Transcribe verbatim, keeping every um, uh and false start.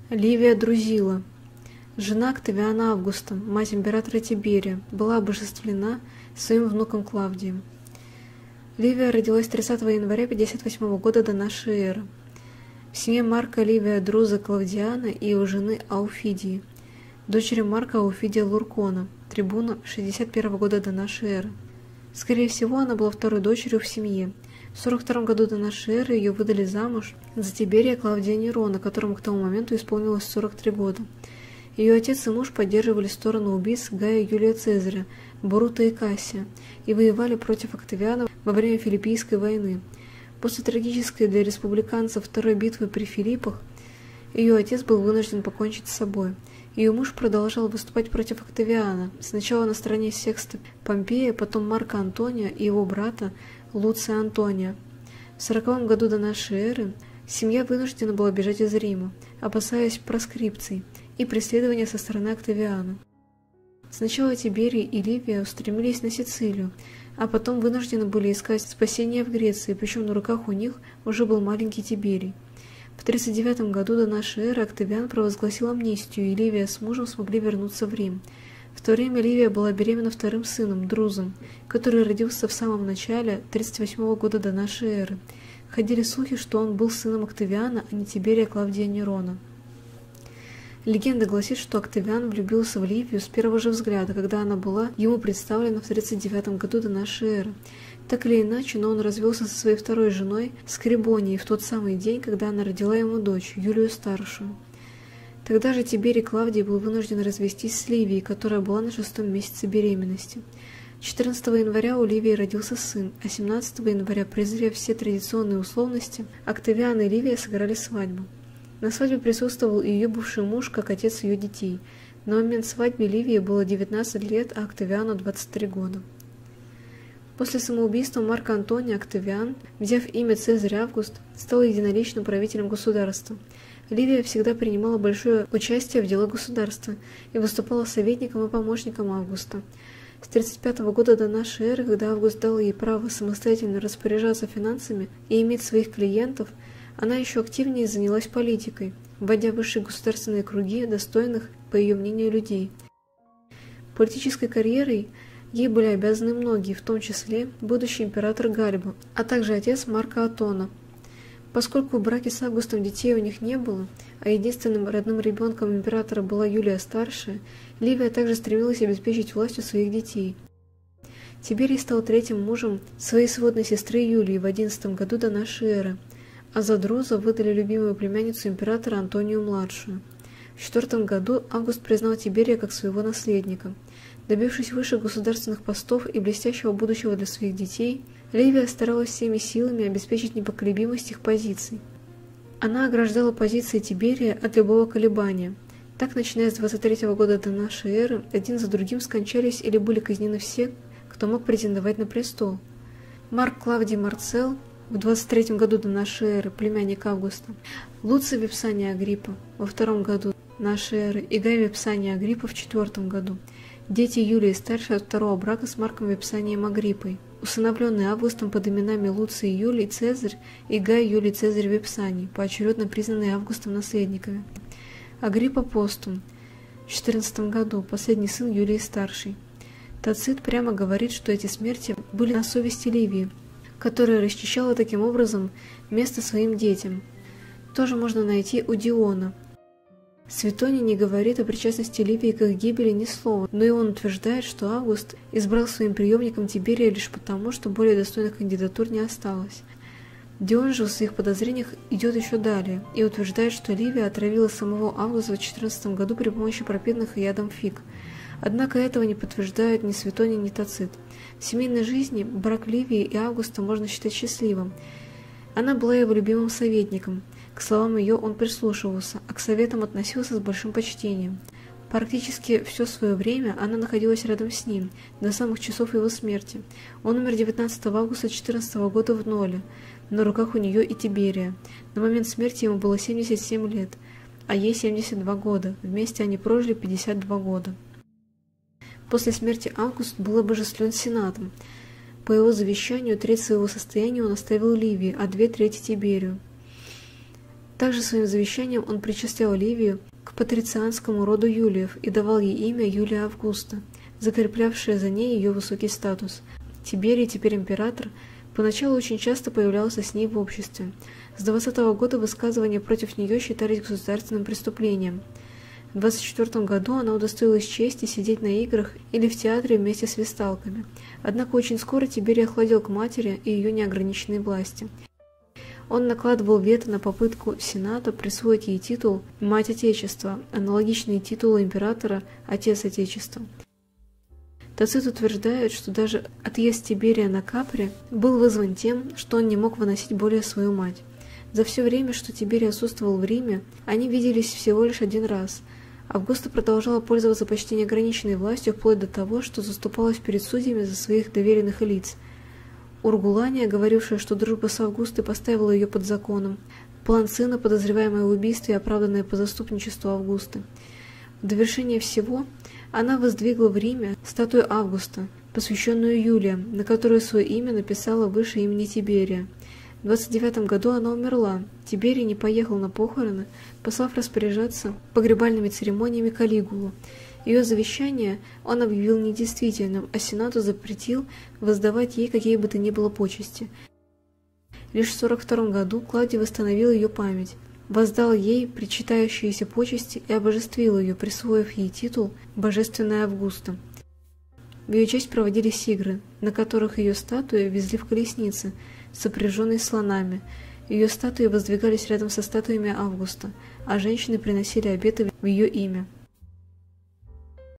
Ливия Друзила, жена Октавиана Августа, мать императора Тиберия, была обожествлена своим внуком Клавдием. Ливия родилась тридцатого января пятьдесят восьмого года до нашей эры в семье Марка Ливия Друза Клавдиана и его жены Ауфидии, дочери Марка Ауфидия Луркона, трибуна шестьдесят первого года до нашей эры. Скорее всего, она была второй дочерью в семье. В сорок втором году до нашей эры ее выдали замуж за Тиберия Клавдия Нерона, которому к тому моменту исполнилось сорок три года. Ее отец и муж поддерживали сторону убийц Гая Юлия Цезаря, Борута и Кассия и воевали против Октавиана во время Филиппийской войны. После трагической для республиканцев второй битвы при Филиппах ее отец был вынужден покончить с собой. Ее муж продолжал выступать против Октавиана, сначала на стороне Секста Помпея, потом Марка Антония и его брата Луция Антония. В сороковом году до нашей эры семья вынуждена была бежать из Рима, опасаясь проскрипций и преследования со стороны Октавиана. Сначала Тиберий и Ливия устремились на Сицилию, а потом вынуждены были искать спасения в Греции, причем на руках у них уже был маленький Тиберий. В тридцать девятом году до нашей эры Октавиан провозгласил амнистию, и Ливия с мужем смогли вернуться в Рим. В то время Ливия была беременна вторым сыном, Друзом, который родился в самом начале тридцать восьмого года до нашей эры. Ходили слухи, что он был сыном Октавиана, а не Тиберия Клавдия Нерона. Легенда гласит, что Октавиан влюбился в Ливию с первого же взгляда, когда она была ему представлена в тридцать девятом году до нашей эры. Так или иначе, но он развелся со своей второй женой Скрибонией в тот самый день, когда она родила ему дочь, Юлию Старшую. Тогда же Тиберий Клавдий был вынужден развестись с Ливией, которая была на шестом месяце беременности. четырнадцатого января у Ливии родился сын, а семнадцатого января, презрев все традиционные условности, Октавиан и Ливия сыграли свадьбу. На свадьбе присутствовал и ее бывший муж, как отец ее детей. На момент свадьбы Ливии было девятнадцать лет, а Октавиану двадцать три года. После самоубийства Марка Антония Октавиан, взяв имя Цезарь Август, стал единоличным правителем государства. Ливия всегда принимала большое участие в делах государства и выступала советником и помощником Августа. С тридцать пятого года до нашей эры, когда Август дал ей право самостоятельно распоряжаться финансами и иметь своих клиентов, она еще активнее занялась политикой, вводя в высшие государственные круги достойных, по ее мнению, людей. Политической карьерой ей были обязаны многие, в том числе будущий император Гальба, а также отец Марка Атона. Поскольку в браке с Августом детей у них не было, а единственным родным ребенком императора была Юлия Старшая, Ливия также стремилась обеспечить властью своих детей. Тиберий стал третьим мужем своей сводной сестры Юлии в одиннадцатом году до нашей эры, а за Друза выдали любимую племянницу императора Антонию-младшую. В четвертом году Август признал Тиберия как своего наследника. Добившись высших государственных постов и блестящего будущего для своих детей, Ливия старалась всеми силами обеспечить непоколебимость их позиций. Она ограждала позиции Тиберия от любого колебания. Так, начиная с двадцать третьего года до нашей эры, один за другим скончались или были казнены все, кто мог претендовать на престол. Марк Клавдий Марцел в двадцать третьем году до нашей эры, племянник Августа, Луций Випсаний Агриппа во втором году нашей эры и Гай Випсаний Агриппа в четвертом году, дети Юлии Старшей от второго брака с Марком Випсанием Агриппой, усыновленные Августом под именами Луций Юлий Цезарь и Гай Юлий Цезарь Випсаний, поочередно признанные Августом наследниками. Агриппа Постум в четырнадцатом году, последний сын Юлии Старшей. Тацит прямо говорит, что эти смерти были на совести Ливии, которая расчищала таким образом место своим детям. Тоже можно найти у Диона. Светоний не говорит о причастности Ливии к их гибели ни слова, но и он утверждает, что Август избрал своим преемником Тиберия лишь потому, что более достойных кандидатур не осталось. Дион же в своих подозрениях идет еще далее и утверждает, что Ливия отравила самого Августа в четырнадцатом году при помощи пропитанных ядом фиг. Однако этого не подтверждают ни Светоний, ни Тацит. В семейной жизни брак Ливии и Августа можно считать счастливым. Она была его любимым советником. К словам ее он прислушивался, а к советам относился с большим почтением. Практически все свое время она находилась рядом с ним, до самых часов его смерти. Он умер девятнадцатого августа четырнадцатого года в Ноле, на руках у нее и Тиберия. На момент смерти ему было семьдесят семь лет, а ей семьдесят два года. Вместе они прожили пятьдесят два года. После смерти Август был обожествлен Сенатом. По его завещанию треть своего состояния он оставил Ливии, а две трети Тиберию. Также своим завещанием он причислял Ливию к патрицианскому роду Юлиев и давал ей имя Юлия Августа, закреплявшее за ней ее высокий статус. Тиберий, теперь император, поначалу очень часто появлялся с ней в обществе. С двадцатого года высказывания против нее считались государственным преступлением. В двадцать четвёртом году она удостоилась чести сидеть на играх или в театре вместе с весталками. Однако очень скоро Тиберий охладел к матери и ее неограниченной власти. Он накладывал вето на попытку Сената присвоить ей титул «Мать Отечества», аналогичный титулу императора «Отец Отечества». Тацит утверждает, что даже отъезд Тиберия на Капри был вызван тем, что он не мог выносить более свою мать. За все время, что Тиберий отсутствовал в Риме, они виделись всего лишь один раз. Августа продолжала пользоваться почти неограниченной властью вплоть до того, что заступалась перед судьями за своих доверенных лиц. Ургулания, говорившая, что дружба с Августой поставила ее под законом, план сына, подозреваемый в убийстве и оправданный по заступничеству Августы. В довершение всего она воздвигла в Риме статую Августа, посвященную Юлия, на которую свое имя написала выше имени Тиберия. В двадцать девятом году она умерла. Тиберий не поехал на похороны, послав распоряжаться погребальными церемониями Калигулу. Ее завещание он объявил недействительным, а Сенату запретил воздавать ей какие бы то ни было почести. Лишь в сорок втором году Клавдий восстановил ее память, воздал ей причитающиеся почести и обожествил ее, присвоив ей титул «Божественная Августа». В ее честь проводились игры, на которых ее статуи везли в колеснице, сопряженной слонами. Ее статуи воздвигались рядом со статуями Августа, а женщины приносили обеты в ее имя.